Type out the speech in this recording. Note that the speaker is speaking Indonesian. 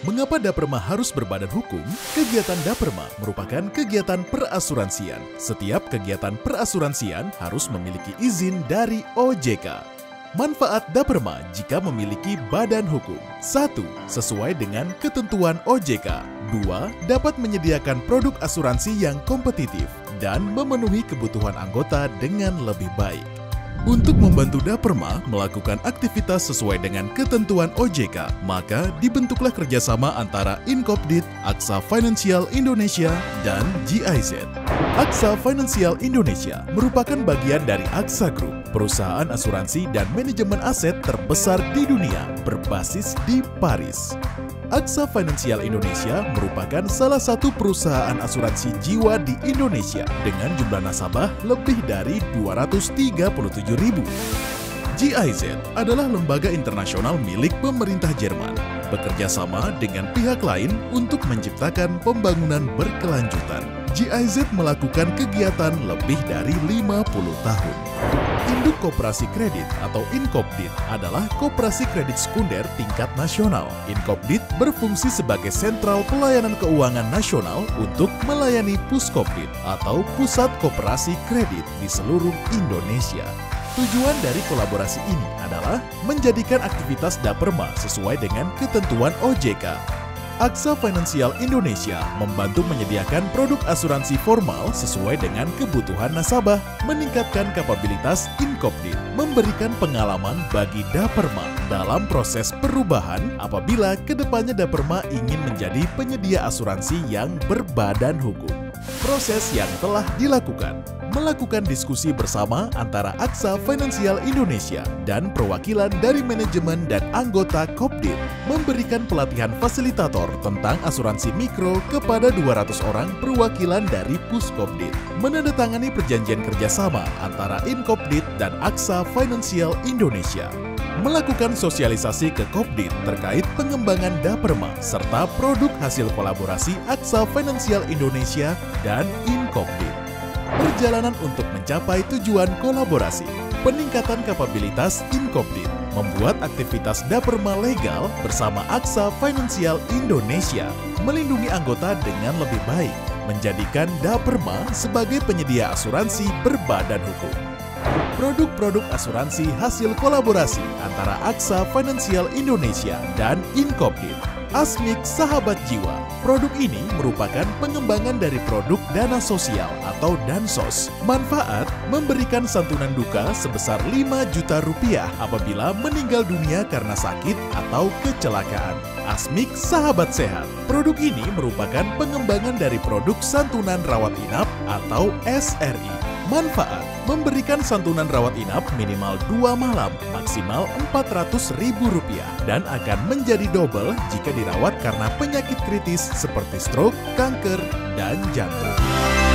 Mengapa Daperma harus berbadan hukum? Kegiatan Daperma merupakan kegiatan perasuransian. Setiap kegiatan perasuransian harus memiliki izin dari OJK. Manfaat Daperma jika memiliki badan hukum. 1. Sesuai dengan ketentuan OJK. 2. Dapat menyediakan produk asuransi yang kompetitif dan memenuhi kebutuhan anggota dengan lebih baik. Untuk membantu Daperma melakukan aktivitas sesuai dengan ketentuan OJK, maka dibentuklah kerjasama antara Inkopdit, Aksa Financial Indonesia, dan GIZ. Aksa Financial Indonesia merupakan bagian dari Aksa Group, perusahaan asuransi dan manajemen aset terbesar di dunia, berbasis di Paris. Aksa Financial Indonesia merupakan salah satu perusahaan asuransi jiwa di Indonesia dengan jumlah nasabah lebih dari 237.000. GIZ adalah lembaga internasional milik pemerintah Jerman, bekerja sama dengan pihak lain untuk menciptakan pembangunan berkelanjutan. GIZ melakukan kegiatan lebih dari 50 tahun. Induk Koperasi Kredit atau Inkopdit adalah koperasi kredit sekunder tingkat nasional. Inkopdit berfungsi sebagai sentral pelayanan keuangan nasional untuk melayani Puskopdit atau Pusat Koperasi Kredit di seluruh Indonesia. Tujuan dari kolaborasi ini adalah menjadikan aktivitas Daperma sesuai dengan ketentuan OJK. Aksa Financial Indonesia membantu menyediakan produk asuransi formal sesuai dengan kebutuhan nasabah, meningkatkan kapabilitas Inkopdit, memberikan pengalaman bagi Daperma dalam proses perubahan apabila kedepannya Daperma ingin menjadi penyedia asuransi yang berbadan hukum. Proses yang telah dilakukan: melakukan diskusi bersama antara Aksa Financial Indonesia dan perwakilan dari manajemen dan anggota Kopdit, memberikan pelatihan fasilitator tentang asuransi mikro kepada 200 orang perwakilan dari Puskopdit, menandatangani perjanjian kerjasama antara Inkopdit dan Aksa Financial Indonesia, melakukan sosialisasi ke Kopdit terkait pengembangan Daperma serta produk hasil kolaborasi Aksa Financial Indonesia dan Inkopdit. Perjalanan untuk mencapai tujuan kolaborasi: peningkatan kapabilitas Inkopdit, membuat aktivitas Daperma legal bersama Aksa Financial Indonesia, melindungi anggota dengan lebih baik, menjadikan Daperma sebagai penyedia asuransi berbadan hukum. Produk-produk asuransi hasil kolaborasi antara Aksa Financial Indonesia dan Inkopdit. Asmik Sahabat Jiwa. Produk ini merupakan pengembangan dari produk dana sosial atau Dansos. Manfaat: memberikan santunan duka sebesar 5 juta rupiah apabila meninggal dunia karena sakit atau kecelakaan. Asmik Sahabat Sehat. Produk ini merupakan pengembangan dari produk santunan rawat inap atau SRI. Manfaat: memberikan santunan rawat inap minimal 2 malam, maksimal Rp400.000 dan akan menjadi double jika dirawat karena penyakit kritis seperti stroke, kanker, dan jantung.